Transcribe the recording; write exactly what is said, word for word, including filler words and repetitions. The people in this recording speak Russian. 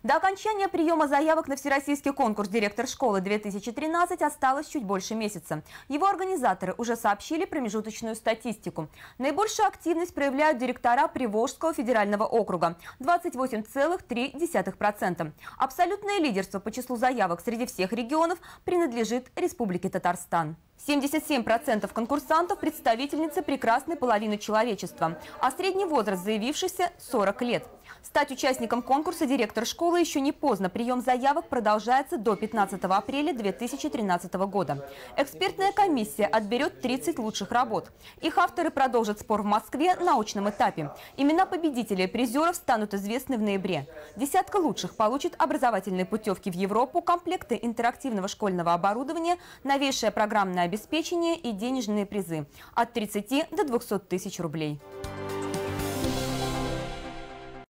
До окончания приема заявок на всероссийский конкурс «Директор школы-две тысячи тринадцать» осталось чуть больше месяца. Его организаторы уже сообщили промежуточную статистику. Наибольшую активность проявляют директора Приволжского федерального округа – двадцать восемь целых три десятых процента. Абсолютное лидерство по числу заявок среди всех регионов принадлежит Республике Татарстан. семьдесят семь процентов конкурсантов – представительницы прекрасной половины человечества, а средний возраст заявившихся – сорок лет. Стать участником конкурса «Директор школы» еще не поздно. Прием заявок продолжается до пятнадцатого апреля две тысячи тринадцатого года. Экспертная комиссия отберет тридцать лучших работ. Их авторы продолжат спор в Москве на очном этапе. Имена победителей и призеров станут известны в ноябре. Десятка лучших получит образовательные путевки в Европу, комплекты интерактивного школьного оборудования, новейшее программное обеспечение и денежные призы от тридцати до двухсот тысяч рублей.